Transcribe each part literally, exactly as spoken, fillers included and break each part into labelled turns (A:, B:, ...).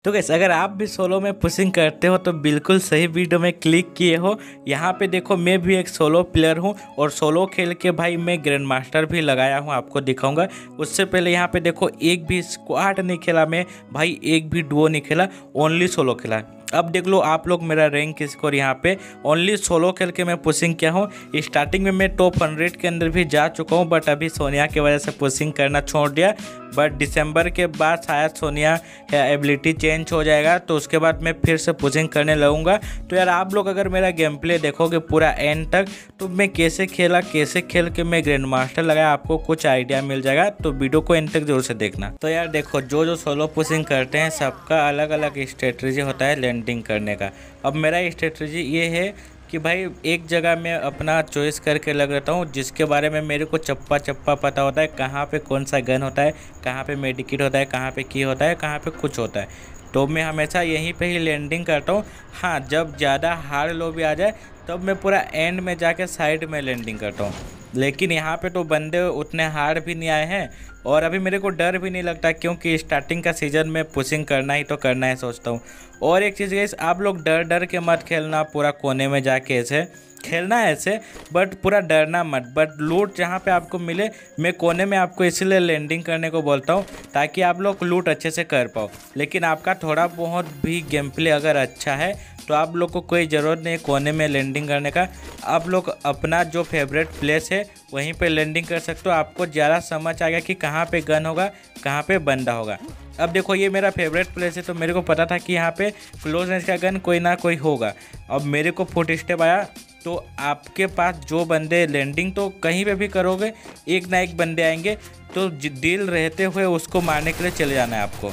A: तो गैस अगर आप भी सोलो में पुशिंग करते हो तो बिल्कुल सही वीडियो में क्लिक किए हो। यहाँ पे देखो मैं भी एक सोलो प्लेयर हूँ और सोलो खेल के भाई मैं ग्रैंड मास्टर भी लगाया हूँ, आपको दिखाऊंगा। उससे पहले यहाँ पे देखो एक भी स्क्वाड नहीं खेला मैं भाई, एक भी डुओ नहीं खेला, ओनली सोलो खेला। अब देख लो आप लोग मेरा रैंक स्कोर यहाँ पे ओनली सोलो खेल के मैं पुशिंग किया हूँ। स्टार्टिंग में मैं टॉप हंड्रेड के अंदर भी जा चुका हूँ, बट अभी सोनिया की वजह से पुशिंग करना छोड़ दिया। बट दिसंबर के बाद शायद सोनिया एबिलिटी चेंज हो जाएगा तो उसके बाद मैं फिर से पुशिंग करने लगूंगा। तो यार आप लोग अगर मेरा गेम प्ले देखोगे पूरा एंड तक तो मैं कैसे खेला, कैसे खेल के मैं ग्रैंड मास्टर लगाया, आपको कुछ आइडिया मिल जाएगा। तो वीडियो को एंड तक जरूर से देखना। तो यार देखो जो जो सोलो पुशिंग करते हैं सबका अलग अलग स्ट्रेटजी होता है लैंडिंग करने का। अब मेरा स्ट्रेटजी ये है कि भाई एक जगह मैं अपना चॉइस करके लग रहता हूँ जिसके बारे में मेरे को चप्पा चप्पा पता होता है, कहाँ पे कौन सा गन होता है, कहाँ पे मेडिकिट होता है, कहाँ पे की होता है, कहाँ पे कुछ होता है। तो मैं हमेशा यहीं पे ही लैंडिंग करता हूँ। हाँ, जब ज़्यादा हार्ड लॉबी आ जाए तब मैं पूरा एंड में जाके साइड में लैंडिंग करता हूँ। लेकिन यहाँ पे तो बंदे उतने हार्ड भी नहीं आए हैं और अभी मेरे को डर भी नहीं लगता क्योंकि स्टार्टिंग का सीज़न में पुशिंग करना ही तो करना है सोचता हूँ। और एक चीज़ गाइस, आप लोग डर डर के मत खेलना, पूरा कोने में जाके ऐसे खेलना है ऐसे, बट पूरा डरना मत। बट लूट जहाँ पे आपको मिले, मैं कोने में आपको इसीलिए लैंडिंग करने को बोलता हूँ ताकि आप लोग लूट अच्छे से कर पाओ। लेकिन आपका थोड़ा बहुत भी गेम प्ले अगर अच्छा है तो आप लोग को कोई ज़रूरत नहीं है कोने में लैंडिंग करने का। आप लोग अपना जो फेवरेट प्लेस है वहीं पे लैंडिंग कर सकते हो। आपको ज़्यादा समझ आ गया कि कहाँ पे गन होगा, कहाँ पे बंदा होगा। अब देखो ये मेरा फेवरेट प्लेस है तो मेरे को पता था कि यहाँ पे क्लोज रेंज का गन कोई ना कोई होगा। अब मेरे को फुट स्टेप आया तो आपके पास जो बंदे लैंडिंग तो कहीं पे भी करोगे, एक ना एक बंदे आएंगे, तो दिल रहते हुए उसको मारने के लिए चले जाना है आपको।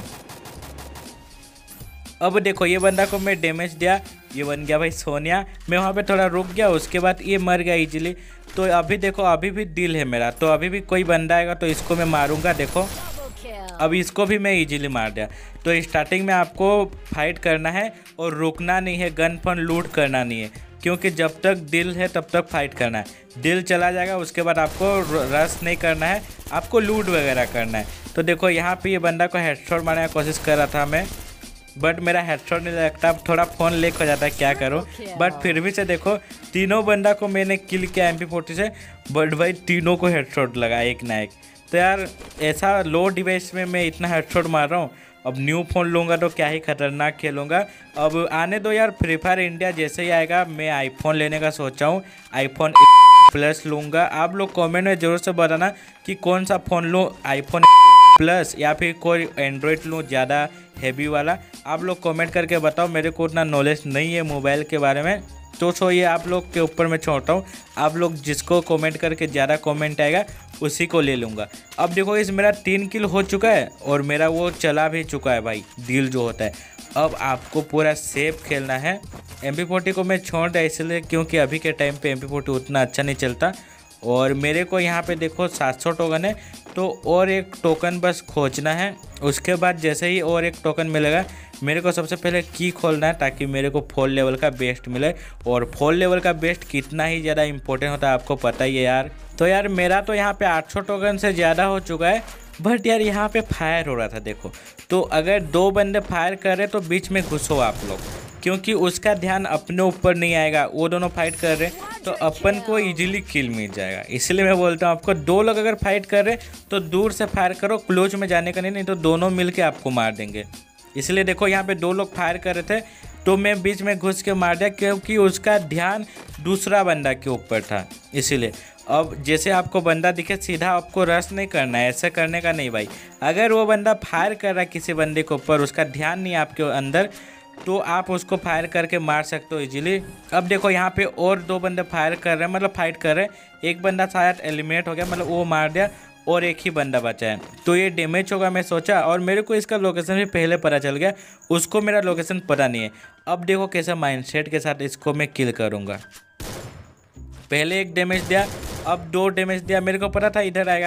A: अब देखो ये बंदा को मैं डैमेज दिया, ये बन गया भाई सोनिया। मैं वहाँ पे थोड़ा रुक गया, उसके बाद ये मर गया इजीली। तो अभी देखो अभी भी दिल है मेरा, तो अभी भी कोई बंदा आएगा तो इसको मैं मारूंगा। देखो अब इसको भी मैं इजीली मार दिया। तो स्टार्टिंग में आपको फाइट करना है और रुकना नहीं है, गन फन लूट करना नहीं है, क्योंकि जब तक दिल है तब तक फाइट करना है। दिल चला जाएगा उसके बाद आपको रश नहीं करना है, आपको लूट वगैरह करना है। तो देखो यहाँ पे ये बंदा को हेडशॉट मारने की कोशिश कर रहा था मैं, बट मेरा हेडशॉट नहीं लगता, थोड़ा फ़ोन लेक हो जाता है, क्या करो। बट फिर भी से देखो तीनों बंदा को मैंने किल किया एम पी फोर्टी से, बट भाई तीनों को हेडशॉट लगा एक ना एक। तो यार ऐसा लो डिवाइस में मैं इतना हेडशॉट मार रहा हूँ। अब न्यू फ़ोन लूँगा तो क्या ही खतरनाक खेलूँगा। अब आने दो यार, फ्री फायर इंडिया जैसे ही आएगा मैं आईफोन लेने का सोचा हूँ, आईफोन प्लस लूँगा। आप लोग कमेंट में ज़रूर से बताना कि कौन सा फ़ोन लूँ, आईफोन प्लस या फिर कोई एंड्रॉयड लूँ ज़्यादा हैवी वाला। आप लोग कमेंट करके बताओ, मेरे को उतना नॉलेज नहीं है मोबाइल के बारे में, तो सो ये आप लोग के ऊपर मैं छोड़ता हूँ। आप लोग जिसको कमेंट करके ज़्यादा कमेंट आएगा उसी को ले लूँगा। अब देखो इस मेरा तीन किल हो चुका है और मेरा वो चला भी चुका है भाई, दिल जो होता है। अब आपको पूरा सेफ खेलना है। एम पी फोर्टी को मैं छोड़ दिया इसलिए क्योंकि अभी के टाइम पे एम पी फोर्टी उतना अच्छा नहीं चलता। और मेरे को यहाँ पे देखो सात सौ टोकन है, तो और एक टोकन बस खोजना है। उसके बाद जैसे ही और एक टोकन मिलेगा मेरे को सबसे पहले की खोलना है ताकि मेरे को फोर लेवल का बेस्ट मिले। और फोर लेवल का बेस्ट कितना ही ज़्यादा इंपॉर्टेंट होता है आपको पता ही है यार। तो यार मेरा तो यहाँ पे आठ सौ टोकन से ज़्यादा हो चुका है, बट यार यहाँ पे फायर हो रहा था देखो। तो अगर दो बंदे फायर कर रहे तो बीच में घुसो आप लोग, क्योंकि उसका ध्यान अपने ऊपर नहीं आएगा। वो दोनों फाइट कर रहे तो अपन को इजीली किल मिल जाएगा। इसलिए मैं बोलता हूँ आपको, दो लोग अगर फाइट कर रहे तो दूर से फायर करो, क्लोज में जाने का नहीं, नहीं तो दोनों मिलके आपको मार देंगे। इसलिए देखो यहाँ पे दो लोग फायर कर रहे थे तो मैं बीच में घुस के मार दिया, क्योंकि उसका ध्यान दूसरा बंदा के ऊपर था इसीलिए। अब जैसे आपको बंदा दिखे सीधा आपको रश नहीं करना है, ऐसा करने का नहीं भाई। अगर वो बंदा फायर कर रहा है किसी बंदे के ऊपर, उसका ध्यान नहीं है आपके अंदर, तो आप उसको फायर करके मार सकते हो इजीली। अब देखो यहाँ पे और दो बंदे फायर कर रहे हैं, मतलब फाइट कर रहे हैं। एक बंदा शायद एलिमिनेट हो गया, मतलब वो मार दिया और एक ही बंदा बचा है, तो ये डैमेज होगा मैं सोचा। और मेरे को इसका लोकेशन भी पहले पता चल गया, उसको मेरा लोकेशन पता नहीं है। अब देखो कैसा माइंडसेट के साथ इसको मैं किल करूँगा। पहले एक डैमेज दिया, अब दो डैमेज दिया, मेरे को पता था इधर आएगा,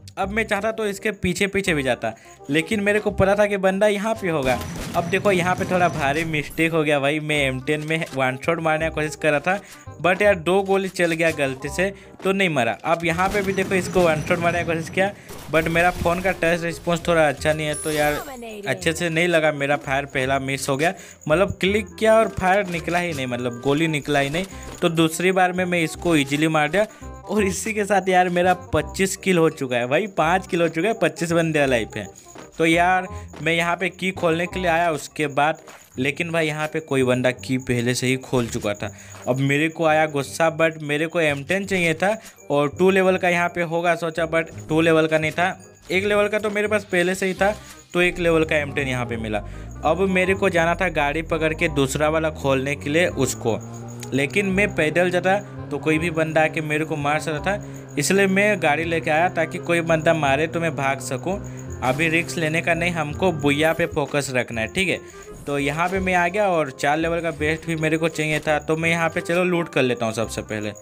A: अब मैं चाहता तो इसके पीछे पीछे भी जाता, लेकिन मेरे को पता था कि बंदा यहाँ पे होगा। अब देखो यहाँ पे थोड़ा भारी मिस्टेक हो गया भाई। मैं एम टेन में वन शॉट मारने की कोशिश कर रहा था, बट यार दो गोली चल गया गलती से, तो नहीं मरा। अब यहाँ पे भी देखो इसको वन शॉट मारने की कोशिश किया, बट मेरा फ़ोन का टच रिस्पॉन्स थोड़ा अच्छा नहीं है, तो यार अच्छे से नहीं लगा। मेरा फायर पहला मिस हो गया, मतलब क्लिक किया और फायर निकला ही नहीं, मतलब गोली निकला ही नहीं। तो दूसरी बार में मैं इसको ईजिली मार दिया, और इसी के साथ यार मेरा पच्चीस किल हो चुका है भाई। पाँच किल हो चुका है, पच्चीस बंदे अलाइव हैं। तो यार मैं यहाँ पे की खोलने के लिए आया उसके बाद, लेकिन भाई यहाँ पे कोई बंदा की पहले से ही खोल चुका था। अब मेरे को आया गुस्सा, बट मेरे को एम टेन चाहिए था और टू लेवल का यहाँ पे होगा सोचा, बट टू लेवल का नहीं था। एक लेवल का तो मेरे पास पहले से ही था, तो एक लेवल का एम टेन यहाँ पे मिला। अब मेरे को जाना था गाड़ी पकड़ के दूसरा वाला खोलने के लिए उसको, लेकिन मैं पैदल जाता तो कोई भी बंदा आके मेरे को मार सकता था, इसलिए मैं गाड़ी लेके आया ताकि कोई बंदा मारे तो मैं भाग सकूं। अभी रिस्क लेने का नहीं, हमको बुया पे फोकस रखना है, ठीक है। तो यहाँ पे मैं आ गया और चार लेवल का बेस्ट भी मेरे को चाहिए था, तो मैं यहाँ पे चलो लूट कर लेता हूँ सबसे पहले।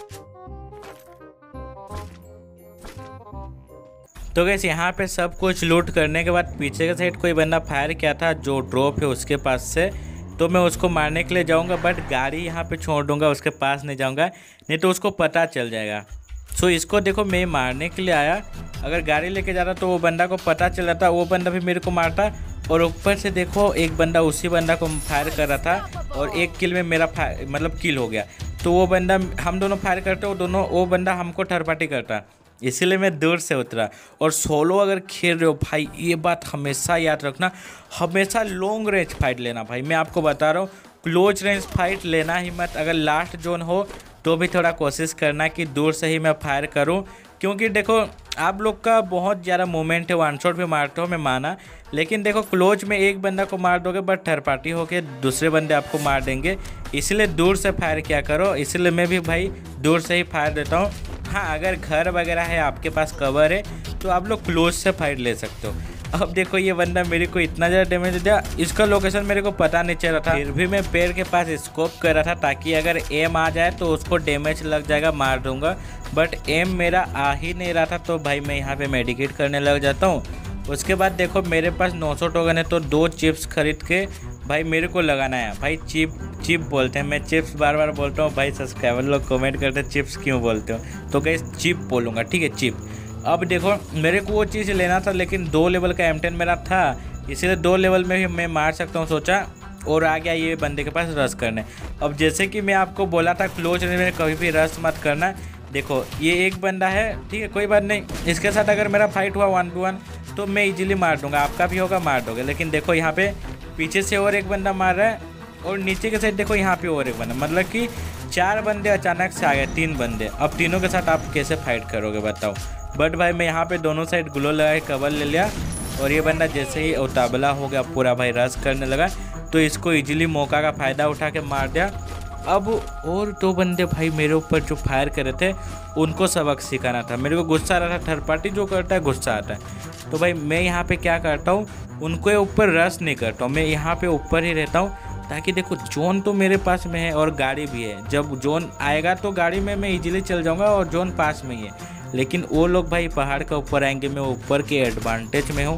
A: तो गैस यहाँ पे सब कुछ लूट करने के बाद पीछे के साइड कोई बंदा फायर किया था जो ड्रॉप है उसके पास से, तो मैं उसको मारने के लिए जाऊंगा, बट गाड़ी यहाँ पे छोड़ दूंगा, उसके पास नहीं जाऊंगा, नहीं तो उसको पता चल जाएगा। सो इसको देखो मैं मारने के लिए आया, अगर गाड़ी लेके जाता तो वो बंदा को पता चल जाता, वो बंदा भी मेरे को मारता, और ऊपर से देखो एक बंदा उसी बंदा को फायर कर रहा था, और एक किल में मेरा फायर मतलब किल हो गया। तो वो बंदा, हम दोनों फायर करते, वो दोनों वो बंदा हमको थर्ड करता, इसीलिए मैं दूर से उतरा। और सोलो अगर खेल रहे हो भाई, ये बात हमेशा याद रखना, हमेशा लॉन्ग रेंज फाइट लेना भाई। मैं आपको बता रहा हूँ, क्लोज रेंज फाइट लेना ही मत। अगर लास्ट जोन हो तो भी थोड़ा कोशिश करना कि दूर से ही मैं फायर करूँ, क्योंकि देखो आप लोग का बहुत ज़्यादा मूवमेंट है, वन शॉट भी मारते हो मैं माना, लेकिन देखो क्लोज में एक बंदा को मार दोगे, बट थर्ड पार्टी होके दूसरे बंदे आपको मार देंगे, इसलिए दूर से फायर किया करो। इसलिए मैं भी भाई दूर से ही फायर देता हूँ। हाँ, अगर घर वगैरह है, आपके पास कवर है, तो आप लोग क्लोज से फाइट ले सकते हो। अब देखो ये बंदा मेरे को इतना ज़्यादा डैमेज दिया, इसका लोकेशन मेरे को पता नहीं चल रहा था, फिर भी मैं पेड़ के पास स्कोप कर रहा था ताकि अगर एम आ जाए तो उसको डैमेज लग जाएगा, मार दूंगा, बट एम मेरा आ ही नहीं रहा था। तो भाई मैं यहाँ पे मेडिकेट करने लग जाता हूँ। उसके बाद देखो मेरे पास नौ सौ टोकन है, तो दो चिप्स खरीद के भाई मेरे को लगाना है। भाई चिप चिप बोलते हैं, मैं चिप्स बार बार बोलता हूँ भाई, सब्सक्राइबर लोग कमेंट करते हैं चिप्स क्यों बोलते हो, तो गाइस चिप बोलूँगा, ठीक है चिप। अब देखो मेरे को वो चीज़ लेना था, लेकिन दो लेवल का एम टेन मेरा था, इसीलिए दो लेवल में भी मैं मार सकता हूँ सोचा, और आ गया ये बंदे के पास रश करने। अब जैसे कि मैं आपको बोला था क्लोज रेंज में कभी भी रश मत करना। देखो ये एक बंदा है, ठीक है कोई बात नहीं, इसके साथ अगर मेरा फाइट हुआ वन टू वन तो मैं इजीली मार दूंगा, आपका भी होगा मार दोगे। लेकिन देखो यहाँ पे पीछे से और एक बंदा मार रहा है, और नीचे के साइड देखो यहाँ पे और एक बंदा, मतलब कि चार बंदे अचानक से आ गए, तीन बंदे। अब तीनों के साथ आप कैसे फाइट करोगे बताओ। बट भाई मैं यहाँ पे दोनों साइड ग्लो लगा के कवर ले लिया, और ये बंदा जैसे ही उतावला हो गया पूरा भाई रश करने लगा, तो इसको इजीली मौका का फ़ायदा उठा के मार दिया। अब और दो बंदे भाई मेरे ऊपर जो फायर कर रहे थे उनको सबक सिखाना था। मेरे को गुस्सा आ रहा था, थर्ड पार्टी जो करता है गुस्सा आता है, तो भाई मैं यहाँ पे क्या करता हूँ, उनको ऊपर रश नहीं करता हूँ, मैं यहाँ पे ऊपर ही रहता हूँ, ताकि देखो जोन तो मेरे पास में है और गाड़ी भी है। जब जोन आएगा तो गाड़ी में मैं इजीली चल जाऊँगा, और जोन पास में ही है। लेकिन वो लोग भाई पहाड़ के ऊपर आएंगे, मैं ऊपर के एडवांटेज में हूँ।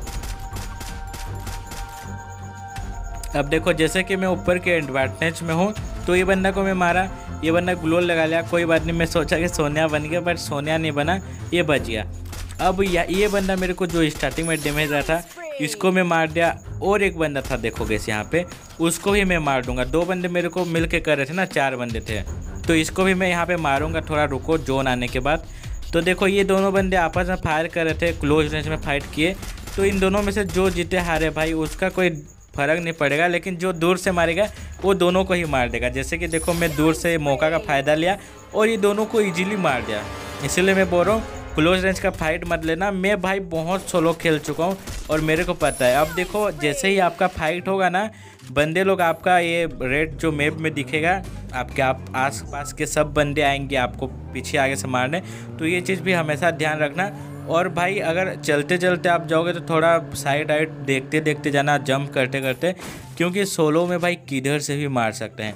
A: अब देखो जैसे कि मैं ऊपर के एडवांटेज में हूँ, तो ये बंदा को मैं मारा, ये बंदा ग्लो लगा लिया, कोई बात नहीं, मैं सोचा कि सोनिया बन गया, बट सोनिया नहीं बना, ये बच गया। अब ये बंदा मेरे को जो स्टार्टिंग में डैमेज रहा था, इसको मैं मार दिया, और एक बंदा था देखो गैस यहाँ पे, उसको भी मैं मार दूंगा। दो बंदे मेरे को मिल के कर रहे थे ना, चार बंदे थे, तो इसको भी मैं यहाँ पे मारूंगा, थोड़ा रुको जोन आने के बाद। तो देखो ये दोनों बंदे आपस में फायर कर रहे थे, क्लोज रेंज में फाइट किए, तो इन दोनों में से जो जीते हारे भाई उसका कोई फ़र्क नहीं पड़ेगा, लेकिन जो दूर से मारेगा वो दोनों को ही मार देगा। जैसे कि देखो मैं दूर से मौका का फ़ायदा लिया और ये दोनों को इजीली मार दिया, इसलिए मैं बोल रहा हूँ क्लोज रेंज का फाइट मत लेना। मैं भाई बहुत सोलो खेल चुका हूँ और मेरे को पता है। अब देखो जैसे ही आपका फाइट होगा ना, बंदे लोग आपका ये रेड जो मैप में दिखेगा, आपके आप आस पास के सब बंदे आएंगे आपको पीछे आगे से मारने, तो ये चीज़ भी हमेशा ध्यान रखना। और भाई अगर चलते चलते आप जाओगे तो थोड़ा साइड आइड देखते देखते जाना, जंप करते करते, क्योंकि सोलो में भाई किधर से भी मार सकते हैं।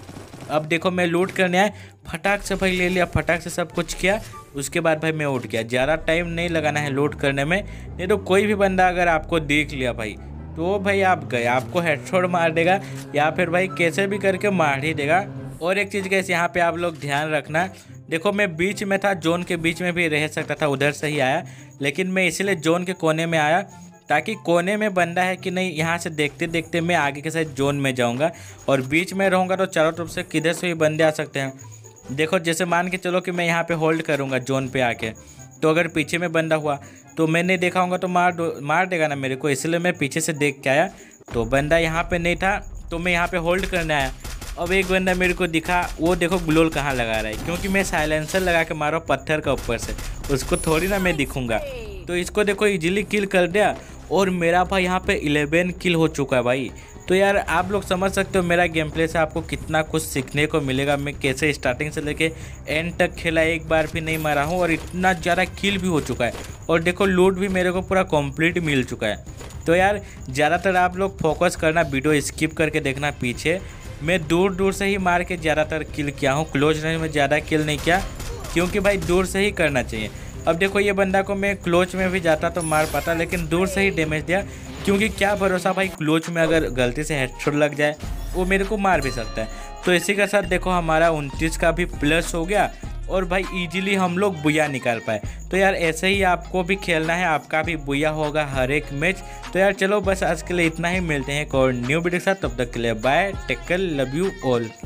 A: अब देखो मैं लूट करने आया, फटाक से भाई ले लिया, फटाक से सब कुछ किया, उसके बाद भाई मैं उठ गया। ज़्यादा टाइम नहीं लगाना है लूट करने में, नहीं तो कोई भी बंदा अगर आपको देख लिया भाई तो भाई आप गए, आपको हेडशॉट मार देगा या फिर भाई कैसे भी करके मार ही देगा। और एक चीज़ गैस यहाँ पे आप लोग ध्यान रखना, देखो मैं बीच में था, जोन के बीच में भी रह सकता था, उधर से ही आया, लेकिन मैं इसीलिए जोन के कोने में आया ताकि कोने में बंदा है कि नहीं यहाँ से देखते देखते मैं आगे के साइड जोन में जाऊँगा, और बीच में रहूँगा तो चारों तरफ से किधर से भी बंदे आ सकते हैं। देखो जैसे मान के चलो कि मैं यहाँ पे होल्ड करूँगा जोन पे आके, तो अगर पीछे में बंदा हुआ तो मैंने देखा होगा तो मार मार देगा ना मेरे को, इसलिए मैं पीछे से देख के आया। तो बंदा यहाँ पे नहीं था तो मैं यहाँ पे होल्ड करने आया। अब एक बंदा मेरे को दिखा, वो देखो ग्लोल कहाँ लगा रहा है, क्योंकि मैं साइलेंसर लगा के मारा पत्थर का ऊपर से, उसको थोड़ी ना मैं दिखूँगा। तो इसको देखो इजीली किल कर दिया, और मेरा भाई यहाँ पे इलेवन किल हो चुका है भाई। तो यार आप लोग समझ सकते हो मेरा गेम प्ले से आपको कितना कुछ सीखने को मिलेगा। मैं कैसे स्टार्टिंग से लेके एंड तक खेला, एक बार भी नहीं मारा हूँ, और इतना ज़्यादा किल भी हो चुका है, और देखो लूट भी मेरे को पूरा कंप्लीट मिल चुका है। तो यार ज़्यादातर आप लोग फोकस करना, वीडियो स्किप करके देखना पीछे। मैं दूर दूर से ही मार के ज़्यादातर किल किया हूँ, क्लोज रेंज में ज़्यादा किल नहीं किया, क्योंकि भाई दूर से ही करना चाहिए। अब देखो ये बंदा को मैं क्लोज में भी जाता तो मार पाता, लेकिन दूर से ही डैमेज दिया, क्योंकि क्या भरोसा भाई क्लोज में अगर गलती से हेडशॉट लग जाए वो मेरे को मार भी सकता है। तो इसी के साथ देखो हमारा उनतीस का भी प्लस हो गया, और भाई इजीली हम लोग बुया निकाल पाए। तो यार ऐसे ही आपको भी खेलना है, आपका भी बुया होगा हर एक मैच। तो यार चलो बस आज के लिए इतना ही, मिलते हैं एक और न्यू वीडियो के साथ, तब तक के लिए bye, take care, love you all.